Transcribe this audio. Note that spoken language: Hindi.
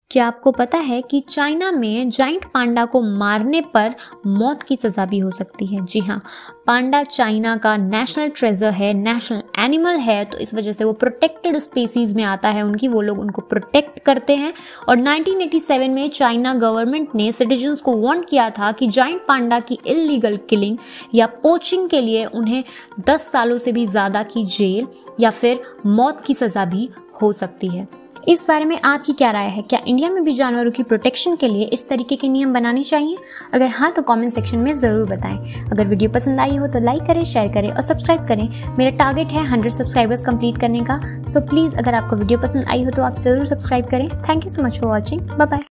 क्या आपको पता है कि चाइना में जाइंट पांडा को मारने पर मौत की सज़ा भी हो सकती है? जी हाँ, पांडा चाइना का नेशनल ट्रेजर है, नेशनल एनिमल है, तो इस वजह से वो प्रोटेक्टेड स्पीसीज में आता है उनकी, वो लोग उनको प्रोटेक्ट करते हैं। और 1987 में चाइना गवर्नमेंट ने सिटीजन्स को वार्न किया था कि जाइंट पांडा की इलीगल किलिंग या पोचिंग के लिए उन्हें 10 सालों से भी ज़्यादा की जेल या फिर मौत की सज़ा भी हो सकती है। इस बारे में आपकी क्या राय है? क्या इंडिया में भी जानवरों की प्रोटेक्शन के लिए इस तरीके के नियम बनाने चाहिए? अगर हाँ तो कमेंट सेक्शन में ज़रूर बताएं। अगर वीडियो पसंद आई हो तो लाइक करें, शेयर करें और सब्सक्राइब करें। मेरा टारगेट है 100 सब्सक्राइबर्स कंप्लीट करने का, सो प्लीज़ अगर आपको वीडियो पसंद आई हो तो आप ज़रूर सब्सक्राइब करें। Thank you so much for watching. Bye bye.